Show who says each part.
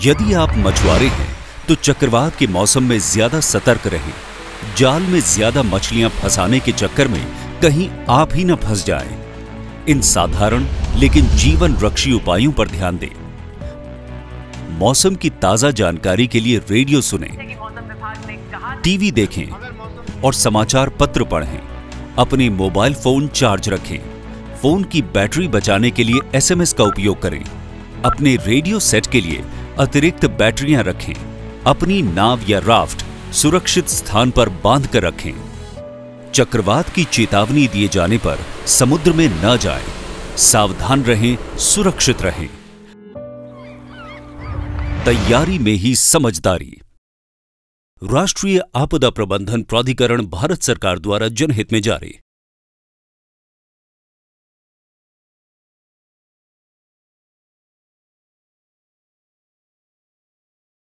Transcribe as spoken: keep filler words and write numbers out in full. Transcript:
Speaker 1: यदि आप मछुआरे हैं तो चक्रवात के मौसम में ज्यादा सतर्क रहें। जाल में ज्यादा मछलियां फंसाने के चक्कर में कहीं आप ही न फंस जाएं। इन साधारण लेकिन जीवन रक्षी उपायों पर ध्यान दें। मौसम की ताजा जानकारी के लिए रेडियो सुनें, टीवी देखें और समाचार पत्र पढ़ें। अपने मोबाइल फोन चार्ज रखें। फोन की बैटरी बचाने के लिए एसएमएस का उपयोग करें। अपने रेडियो सेट के लिए अतिरिक्त बैटरियां रखें। अपनी नाव या राफ्ट सुरक्षित स्थान पर बांध कर रखें। चक्रवात की चेतावनी दिए जाने पर समुद्र में न जाएं। सावधान रहें, सुरक्षित रहें। तैयारी में ही समझदारी। राष्ट्रीय आपदा प्रबंधन प्राधिकरण भारत सरकार द्वारा जनहित में जारी।